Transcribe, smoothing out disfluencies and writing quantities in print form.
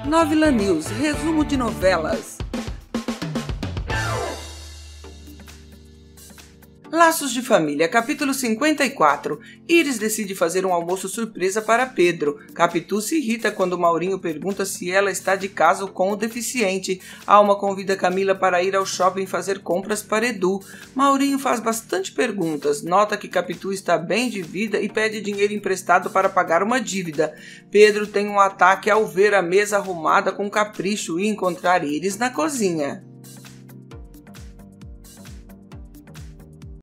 Novela News, resumo de novelas. Laços de Família, capítulo 54. Iris decide fazer um almoço surpresa para Pedro. Capitu se irrita quando Maurinho pergunta se ela está de caso com o deficiente. Alma convida Camila para ir ao shopping fazer compras para Edu. Maurinho faz bastante perguntas, nota que Capitu está bem de vida e pede dinheiro emprestado para pagar uma dívida. Pedro tem um ataque ao ver a mesa arrumada com capricho e encontrar Iris na cozinha.